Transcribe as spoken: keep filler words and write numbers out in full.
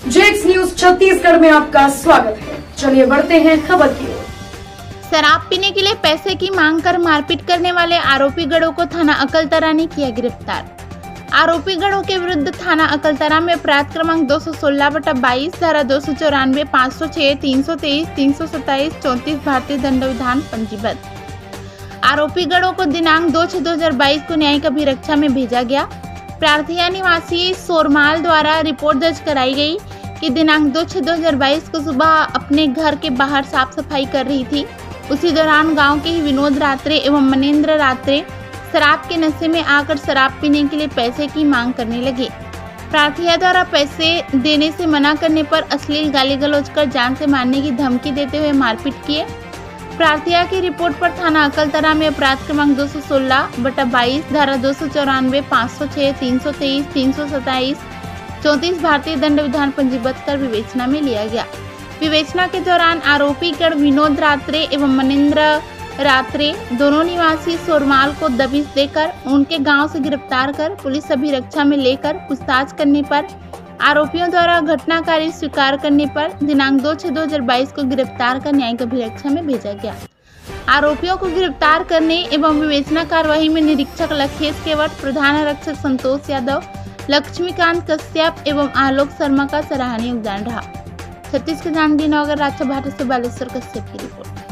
जेक्स news Chhattisgarh में आपका स्वागत है। चलिए बढ़ते हैं खबर की ओर। शराब पीने के लिए पैसे की मांग कर मारपीट करने वाले आरोपी गढ़ों को थाना अकलतरा ने किया गिरफ्तार। आरोपी गढ़ों के विरुद्ध थाना अकलतरा में अपराध क्रमांक दो सौ सोलह बटा बाईस धारा दो सौ चौरानवे पाँच सौ छह तीन सौ तेईस तीन सौ सत्ताईस चौंतीस भारतीय दंड विधान पंजीबद्ध। आरोपी गढ़ों को दिनांक दो छह दो हजार बाईस को न्यायिक अभिरक्षा में भेजा गया। प्रार्थिया निवासी सोरमाल द्वारा रिपोर्ट दर्ज कराई गई कि दिनांक दो छह दो हजार बाईस को सुबह अपने घर के बाहर साफ सफाई कर रही थी। उसी दौरान गांव के ही विनोद रात्रे एवं मनेंद्र रात्रे शराब के नशे में आकर शराब पीने के लिए पैसे की मांग करने लगे। प्रार्थिया द्वारा पैसे देने से मना करने पर अश्लील गाली गलौज कर जान से मारने की धमकी देते हुए मारपीट किए। प्रार्थिया की रिपोर्ट पर थाना अकलतरा में अपराध क्रमांक दो सौ सोलह बटा बाईस धारा दो सौ चौरानवे पाँच सौ छह तीन सौ तेईस तीन सौ सत्ताईस चौंतीस भारतीय दंड विधान पंजीबद्ध कर विवेचना में लिया गया। विवेचना के दौरान आरोपी गण विनोद रात्रे एवं मनेंद्र रात्रे दोनों निवासी सोरमाल को दबिश देकर उनके गांव से गिरफ्तार कर पुलिस अभिरक्षा में लेकर पूछताछ करने पर आरोपियों द्वारा घटना कार्य स्वीकार करने पर दिनांक दो छह दो हजार बाईस को गिरफ्तार कर न्यायिक अभिरक्षा में भेजा गया। आरोपियों को गिरफ्तार करने एवं विवेचना कार्यवाही में निरीक्षक लखेश केवट, प्रधान आरक्षक संतोष यादव, लक्ष्मीकांत कश्यप एवं आलोक शर्मा का सराहनीय योगदान रहा। छत्तीसगढ़ जानकी नगर राजा भाटी से बालेश्वर कश्यप की रिपोर्ट।